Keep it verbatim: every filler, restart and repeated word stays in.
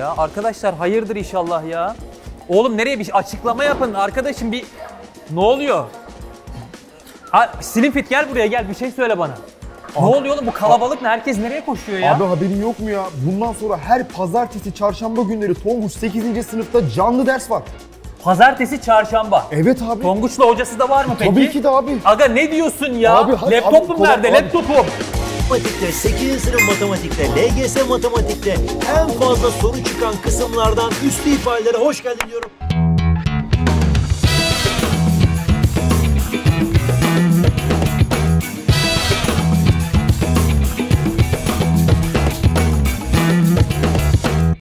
ya? Arkadaşlar hayırdır inşallah ya? Oğlum nereye bir açıklama yapın arkadaşım bir... Ne oluyor? Ha, Slim Fit gel buraya gel bir şey söyle bana. Abi, ne oluyor oğlum bu kalabalık ne? Herkes nereye koşuyor ya? Abi haberin yok mu ya? Bundan sonra her pazartesi, çarşamba günleri Tonguç sekizinci sınıfta canlı ders var. Pazartesi, çarşamba. Evet abi. Tonguç'la hocası da var mı peki? Tabii ki de abi. Aga ne diyorsun ya? Abi, hadi, Laptopum abi, nerede? abi. Laptopum. Matematikte, sekizinci sınıf matematikte, L G S matematikte en fazla soru çıkan kısımlardan üstü ifadelere hoş geldin diyorum.